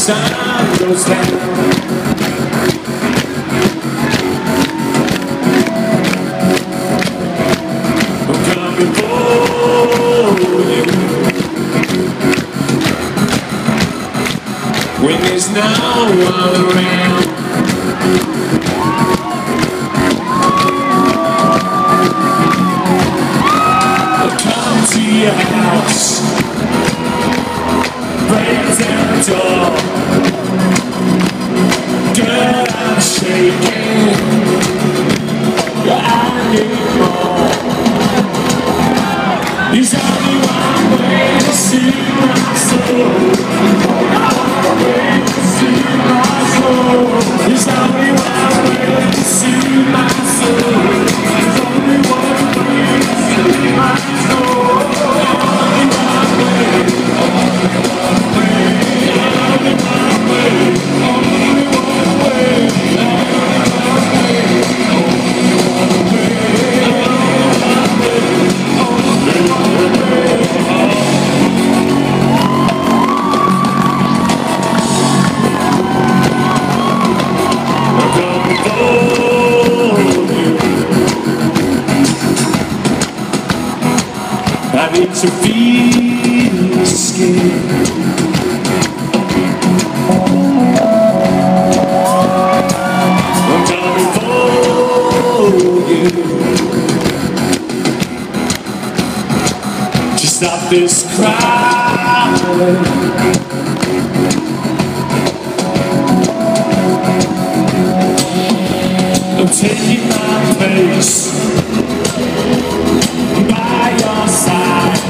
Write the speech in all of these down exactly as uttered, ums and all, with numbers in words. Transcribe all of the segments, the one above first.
sun goes down. I'm coming for you when there's no one around. I'll come to your house, break down the door. Girl, I'm shaking, I need more. There's only one way to see my soul. One way to see my soul. There's only one way to see my soul. There's only one way to see my soul. Only one way. Only one way. Only one way. Only one way. Only one way. Only one way. I'm coming for you. I need to feel the skin. I'm coming for you to stop this crying. I'm taking my place by your side.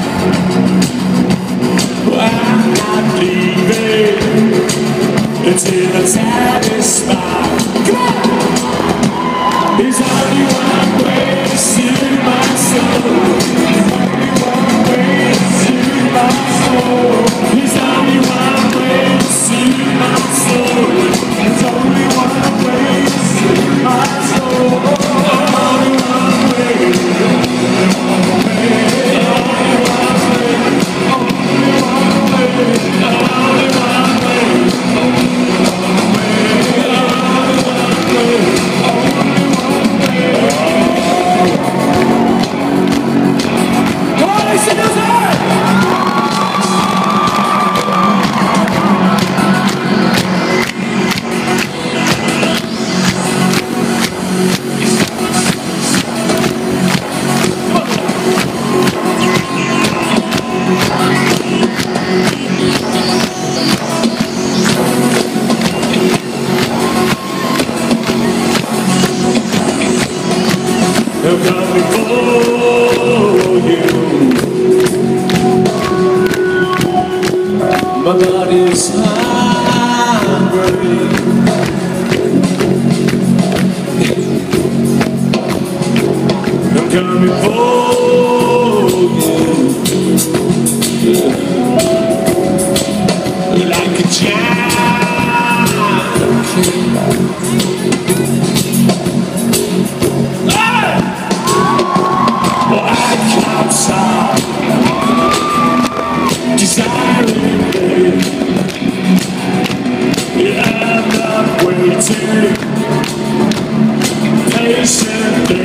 I'm not leaving until I'm satisfied. Come on! There's only one way to see my soul. There's only one way to see my soul. There's only one way to see my soul. There's only one way to see my soul. Only one way. Only one way. Only one way. Only one way. Only one way. Only one way. Only one way. Come on, listen to that! I'm coming for you. My body's hungry. I'm coming for you like a junkie. Outside, desiring me. Yeah, I'm not waiting patiently.